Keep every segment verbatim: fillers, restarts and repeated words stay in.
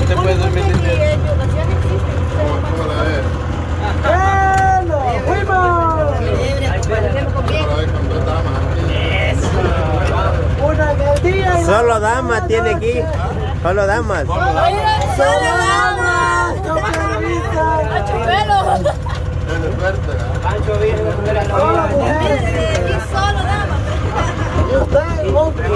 Usted puede dormir de pie. ¿Cómo la ves? ¡Bueno! ¡Fuimos! Una en el día y Solo damas tiene aquí. Solo damas. ¡Solo damas! El fuerte. Pancho Virgen, ¡Solo mujeres! Solo damas. ¿Y usted? ¡Hombre!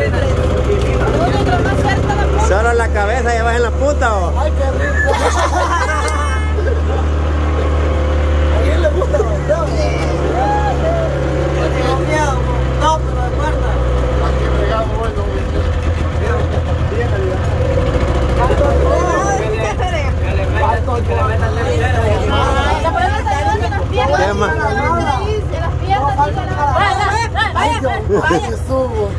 Solo la cabeza llevas en la punta o. ¡Ay, qué rico! ¿A quién le gusta bailar? No, pero recuerda. Aquí pegado, bueno. ¿Qué más? ¡Ay, que subo!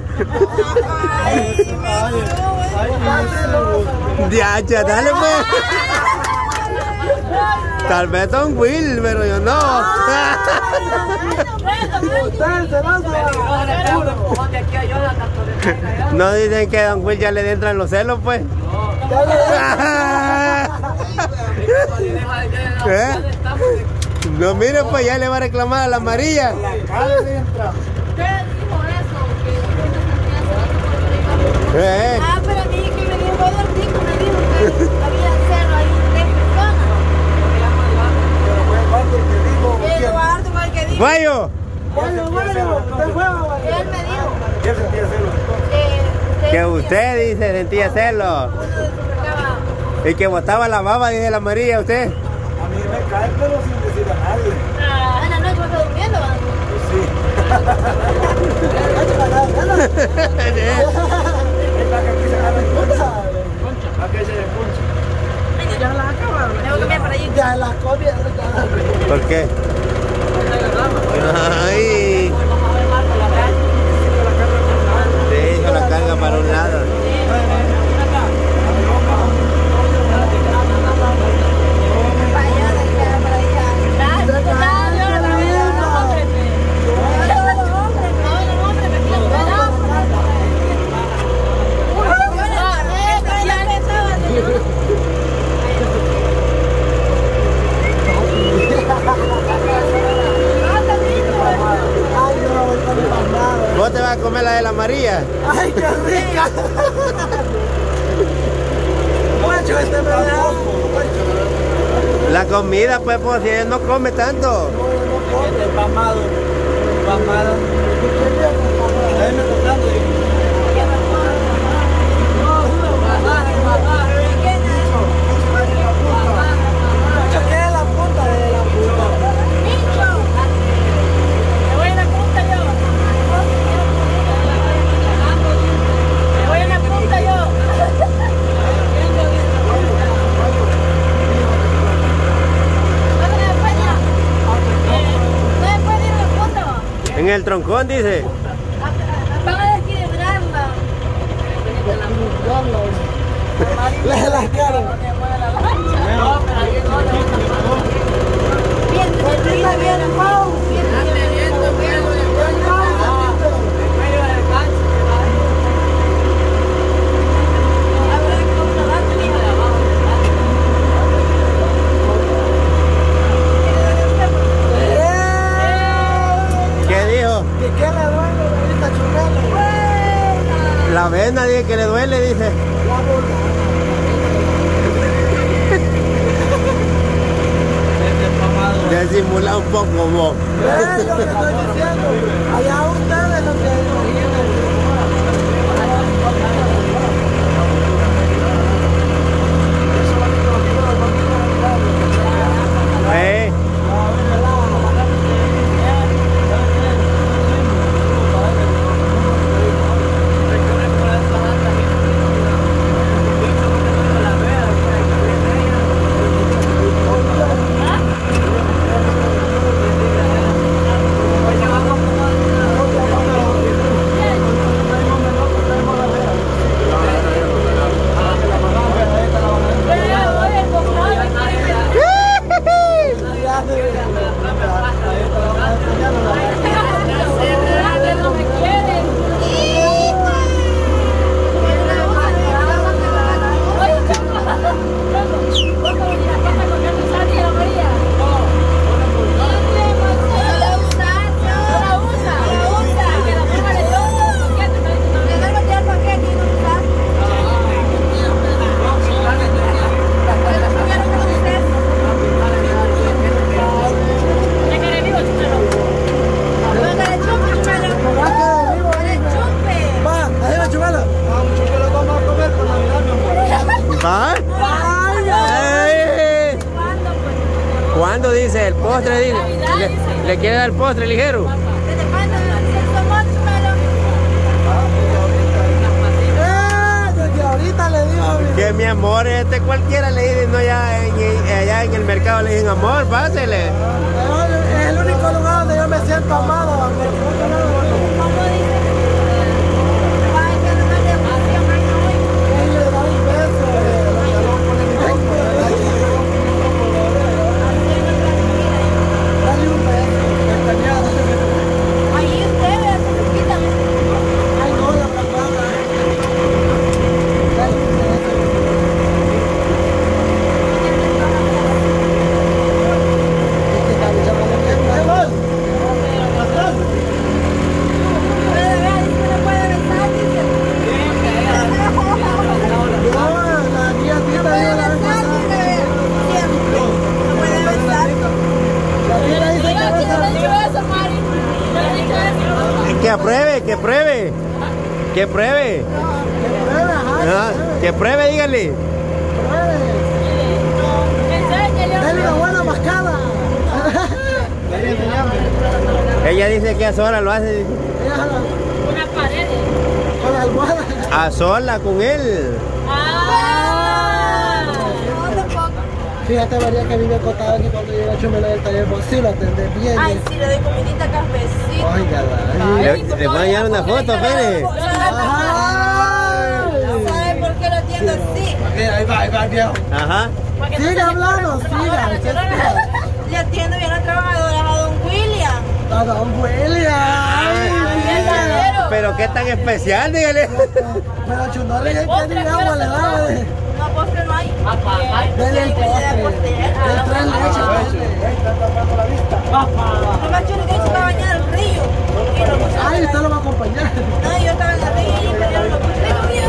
Diacha, dale pues. Tal vez Don Will, pero yo no. ¡Usted se lanza! No dicen que Don Will ya le entran los celos, pues. ¿Eh? No, mire, pues ya le va a reclamar a la amarilla. ¿Eh? Ah, pero a mí que me dijo el rico, me dijo que había cerro ahí tres personas. Eduardo fue el que dijo. ¡Guayo! Bueno, bueno, usted fue a bailar. Él me dijo. ¿Qué sentía celos? Que usted dice sentía celos. Y que botaba la baba, dice la amarilla, usted. A mí me cae pero sin decir a nadie. Ah, en la noche me estoy durmiendo. Sí. Es la que aquí se agarra el concha. La que se le concha. Ya la acabaron. Tengo que cambiar para allí. Ya la copia. ¿Por qué? Ay. Sí, hizo la carga para un lado. ¿Vos te vas a comer la de la María? ¡Ay, qué rica! Mucho este me da. La comida, pues, pues, si ella no come tanto. Este empamado. Empamado. Ahí me contando. ¿Qué es la punta de la punta? Me voy a la punta yo. Me voy a la punta yo. ¿No puede ir a la punta? En el troncón, dice. Van a desequilibrarla. Le la cara. Bien, bien, bien, Mau. Bien, bien, bien. ¿Qué dijo? ¿Y qué le duele ahorita, churrero? La vena, dice que le duele, dice. La bola. Ya simula un poco, vos. Es lo que estoy diciendo. Allá ustedes lo que... ¿Eh? ¿Ah? ¡Ay! ¿Cuándo dice? El postre dice. ¿Le, le quiere dar el postre ligero? Ahorita le digo que mi amor, este cualquiera le dice, no, allá en, allá en el mercado le dicen amor, pásele. es el único lugar donde yo me siento amado. Que apruebe, que pruebe, que pruebe, ah, que pruebe, dígale. Dale una buena mascada. Ella dice que a sola lo hace. Una pared. Con la almohada. A sola con él. Ah. Fíjate, María, que a mí me contaba que cuando llega Chumela del taller, vos sí lo atendés bien. Ay, sí, le doy comidita, cafecito. Oiga, Le, le voy a llevar una foto, Pérez. ¿Sabe por qué lo atiendo así? ahí va, ahí va, viejo. Ajá. Siga hablando, siga. Le atiendo bien a trabajadoras a don William. A don William. Pero qué tan especial, dígale. Pero chundole, ¿qué ni agua le da? No, postre no hay. Dele el postre. El tres leches. Mamá chulo que se va a bañar al río. Ay, usted lo va a acompañar. No, yo estaba en el río y perdieron los puches. Tengo miedo.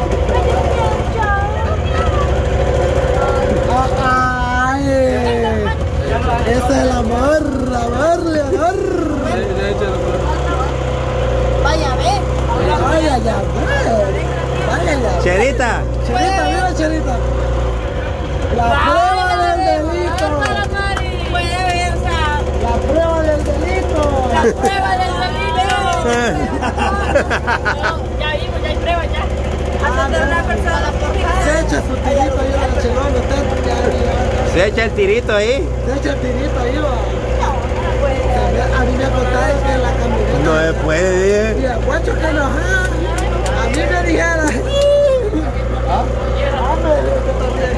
Ay, ese es el amor, amor, amor. Vaya, ve. Vaya, ya, vaya, ya. Cherita. Cherita, mira, Cherita. La prueba del delito. Puede ver, o sea, La prueba del delito. la prueba del delito. Ya vimos, ya hay prueba, ya. Hasta de una persona Se echa su tirito ahí a la chelona, usted ya, ya. Se echa el tirito ahí. Se echa el tirito ahí, va. A mí me ha contado que en la camioneta. No se puede, dije. Y el guacho que nos ha. A mí me dijera. Ah, me dijo que también.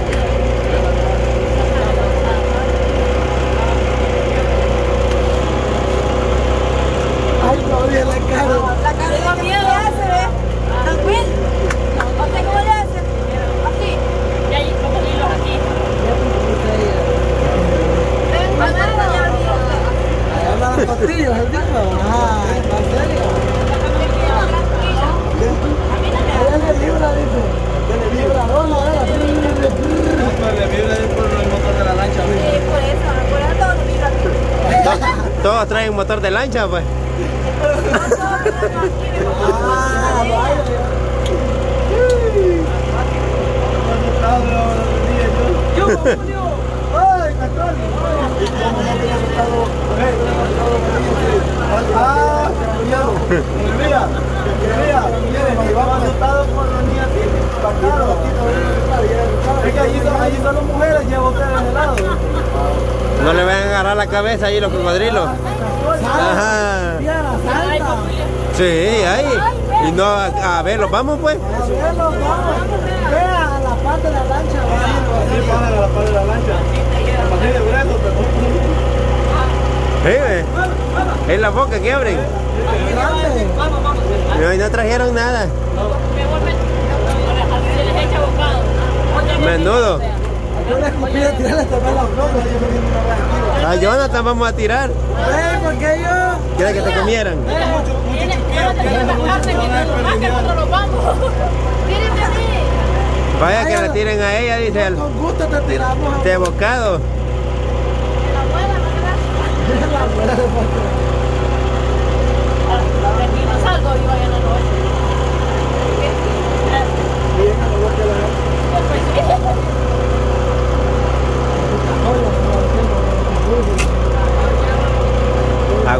Ay, no, bien la cara. La cara de miedo le hace, ¿ve? ¿Tan bien? ¿Usted cómo le hace? Así. Y ahí, como hilos aquí. Ven, mamá, ya Ahí anda las pastillas, él dijo. Ah, ¿en serio? Ahí le libra, dice. Le libra, no, no, era. Le vibra por el motor de la lancha. Sí, por eso, por eso todo vibra aquí. Todos, todos traen motor de lancha, pues. Ah, vaya. Yo, Julio. Ay, Católico. Ah, cuidado. Mira, mira, vamos asustado por los niños así. Es que allí son, allí son las mujeres, lleva ustedes de lado. No le vayan a agarrar la cabeza ahí los cocodrilos. Ajá. Sí, ahí. Y no, a, a verlos, vamos pues. A verlo, vamos. Vea la parte de la lancha. Sí, pájale la parte de la lancha. Así de grueso, Sí, ve. Es la boca que abren. Grande. No, y no trajeron nada. Se les echa bocado. Menudo. Yo le escupí a tirarle también las flores. A Jonathan vamos a tirar. Eh, ¿por qué yo? ¿Quieres que te comieran? Vaya que la tiren a ella, dice él. Con gusto te tiramos. De bocado. La abuela de Pastor. Salgo y vayan a la noche.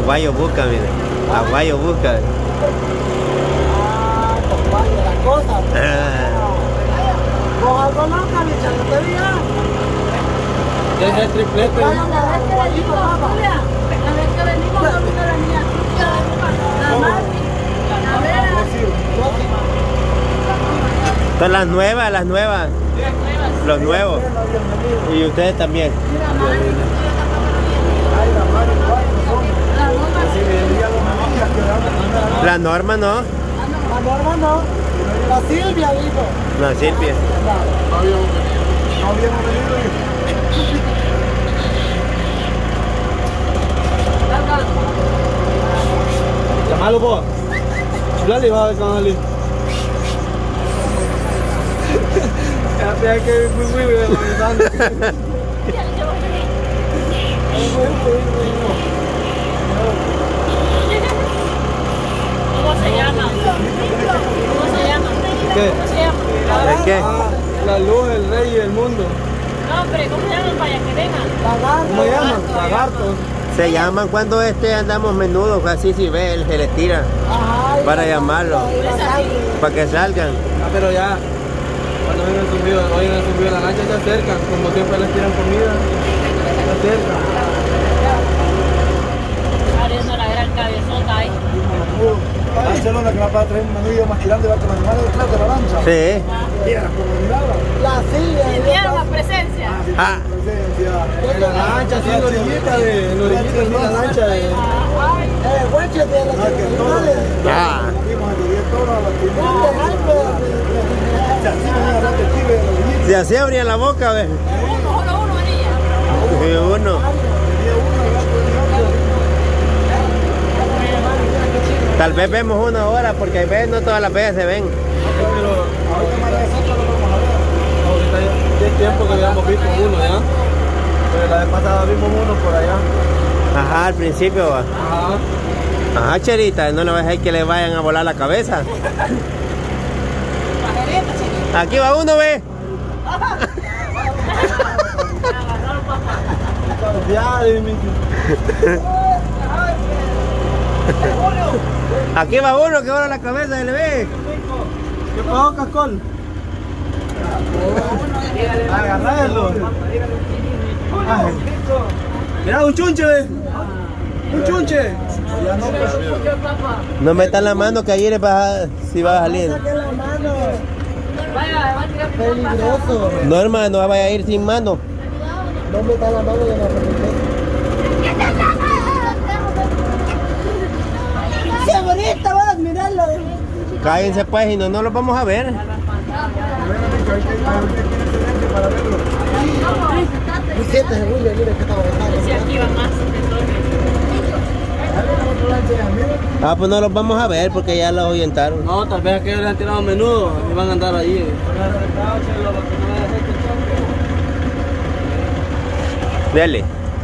Aguayo busca, mire. Aguayo busca. Ah, compadre, la cosa. Con algo no, camicha, no te digas. Es el triplete. La vez que venimos, Julia, la vez que venimos, no vino la niña. La Mari, la Vera. Son las nuevas, las nuevas. Los nuevos. Y ustedes también. La Norma no. La Norma no. La Silvia, dijo. No, Silvia. No habíamos venido. No habíamos venido. Llámalo vos. Lali va a ver con Ali. Ya que muy muy bien. ¿Cómo se llama? ¿Cómo se llama? ¿Qué? ¿Cómo se llama? ¿De qué? Ah, la luz, el rey y el mundo. No, hombre, ¿cómo se llaman para que vengan? ¿Cómo llaman? Lagartos. Se llaman cuando este andamos menudo, así si ve, él se les tira. Para llamarlo. Para que salgan. Ah, pero ya. Cuando vienen el zumbido, oyen el zumbido de la lancha, se acercan. Como siempre les tiran comida. Se acercan. Abriendo la gran cabezota ahí. Barcelona que va para traer un menudillo más grande, va con los animales detrás de la lancha. Sí. Mira, como miraba. La Silvia. Sintieron la presencia. Ah, En la lancha, así en la orillita de, en la orillita de la lancha de... Eh, guache de los animales. ah. Si así abrían la boca, ve. Uno, uno, uno, niña. Y uno. Tal vez vemos una hora, porque hay veces no todas las veces se ven. Pero ahorita más de nosotros lo vamos a ver. Ahorita ya es tiempo que habíamos visto uno, ¿ya? Pero la vez pasada vimos uno por allá. Ajá, al principio va. Ajá. Ajá, Cherita, no le vas a dejar que le vayan a volar la cabeza. Aquí va uno, ve. Ya, dime. Aquí va uno que vola la cabeza, se le ve. ¿Qué pasó, Cascol? Agarrarlo. Ay. Mira, un chunche, ve. Un chunche. No metan la mano que ahí le va a, si va a salir. Saque la mano. Vaya, va a tirar Peligroso. No, hermano, no vaya a ir sin mano. ¿Dónde está la mano de la perrita? ¡Qué bonita! Vas a mirarlo. Cállense pues y no, no los vamos a ver. Vicente, Julio, mira que está bajando. si aquí van más. Ah, pues no los vamos a ver porque ya los ahuyentaron. No, tal vez aquellos le han tirado menudo y van a andar ahí. Dale.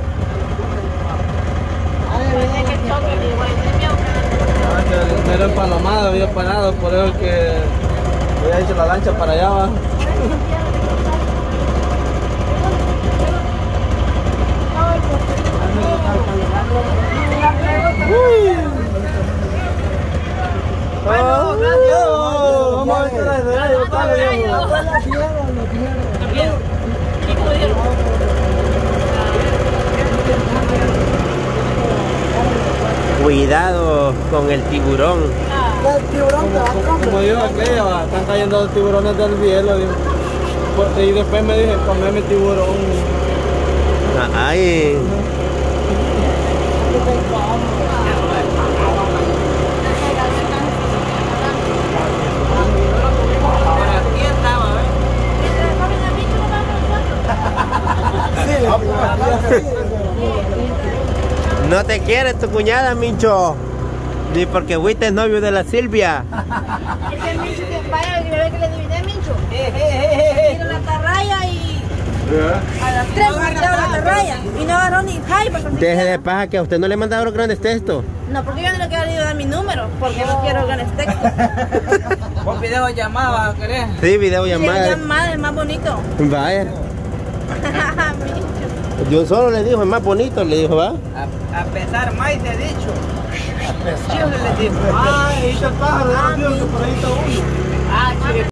Pero en Palomada había parado, por eso que había hecho la lancha para allá, va. Uy. Oh, oh, vamos a ver la de Lo vieron, lo vieron. Cuidado con el tiburón. El tiburón te va a comer. Como dijo aquella, va, están cayendo los tiburones del cielo. Dijo. Porque- Y después me dije, comeme tiburón. Ay. No te quiere tu cuñada, Mincho. Ni porque fuiste novio de la Silvia. Es el Mincho que vaya el bebé que le divide Mincho. Vino la tarraya y a las tres me quitaron la tarraya y no agarró ni high para conseguir. Deje de paja que a usted no le mandaron los grandes textos. No, porque yo no le quiero dar mi número, porque no quiero ganar texto. ¿Vos video llamada, querés? Sí, video Quiero llamada. llamada, el más bonito. Vaya. Mincho. De un solo le dijo, es más bonito, le dijo, ¿va? A, a pesar más te he dicho. A pesar. Yo le digo. Ah, ahí está el pájaro, ya vio que por ahí está uno. Ah,